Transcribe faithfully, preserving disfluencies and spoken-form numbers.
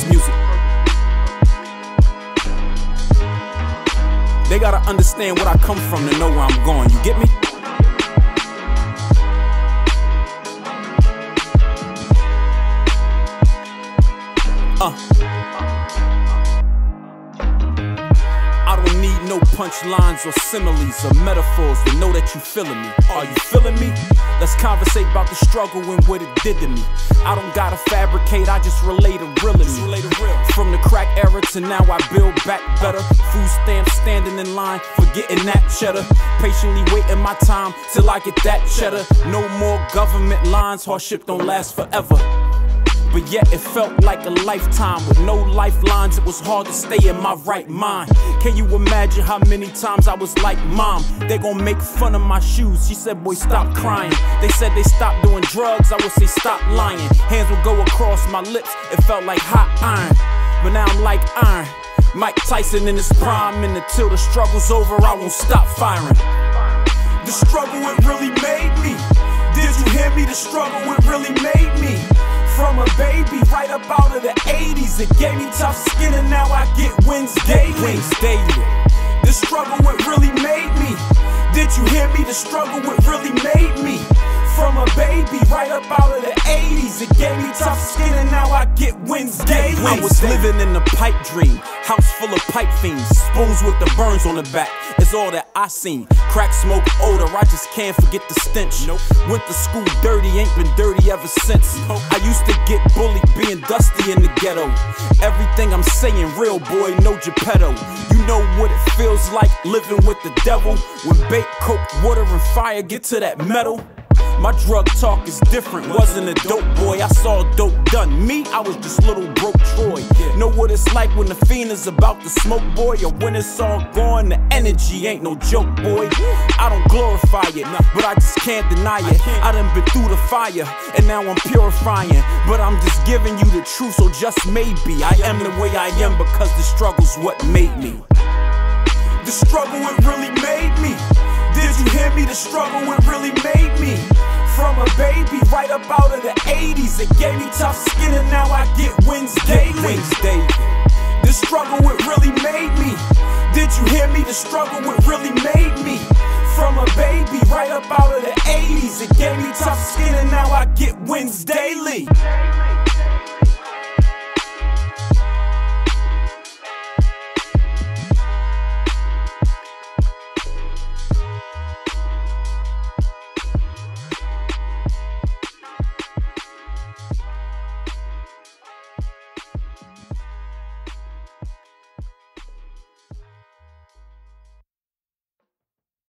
purpose music. They gotta understand where I come from to know where I'm going, you get me? Uh. I don't need no punchlines or similes or metaphors to know that you feeling me. Are you feeling me? Let's conversate about the struggle and what it did to me. I don't gotta fabricate, I just relate a real to me. From the crack era to now I build back better. Food stamps standing in line for getting that cheddar. Patiently waiting my time till I get that cheddar. No more government lines, hardship don't last forever. But yet it felt like a lifetime. With no lifelines, it was hard to stay in my right mind. Can you imagine how many times I was like, Mom, they gon' make fun of my shoes. She said, boy, stop crying. They said they stopped doing drugs, I would say stop lying. Hands would go across my lips, it felt like hot iron. But now I'm like iron, Mike Tyson in his prime. And until the struggle's over, I won't stop firing. The struggle, it really made me. Did you hear me? The struggle, it really made me. From a baby right up out of the eighties, it gave me tough skin and now I get wins daily. Wins daily. The struggle, it really made me. Did you hear me? The struggle, it really made me. From a baby right up out of the eighties, it gave me tough skin and now I get wins daily. I was living in a pipe dream, house full of pipe fiends, spoons with the burns on the back, it's all that I seen. Crack smoke odor, I just can't forget the stench. Nope. Went to school dirty, ain't been dirty ever since. Nope. I used to get bullied being dusty in the ghetto. Everything I'm saying real, boy, no Geppetto. You know what it feels like living with the devil. When bait, coke, water and fire get to that metal. My drug talk is different, wasn't a dope boy, I saw dope done. Me, I was just little broke Troy. Know what it's like when the fiend is about to smoke, boy, or when it's all gone, the energy ain't no joke, boy. I don't glorify it, but I just can't deny it. I done been through the fire, and now I'm purifying. But I'm just giving you the truth, so just maybe I am the way I am because the struggle's what made me. The struggle, it really made me. Did you hear me? The struggle, it really made me. From a baby right up out of the eighties, it gave me tough skin and now I get wins daily. Wins daily. The struggle, it really made me. Did you hear me? The struggle, it really made me. From a baby right up out of the eighties, it gave me tough skin and now I get wins daily.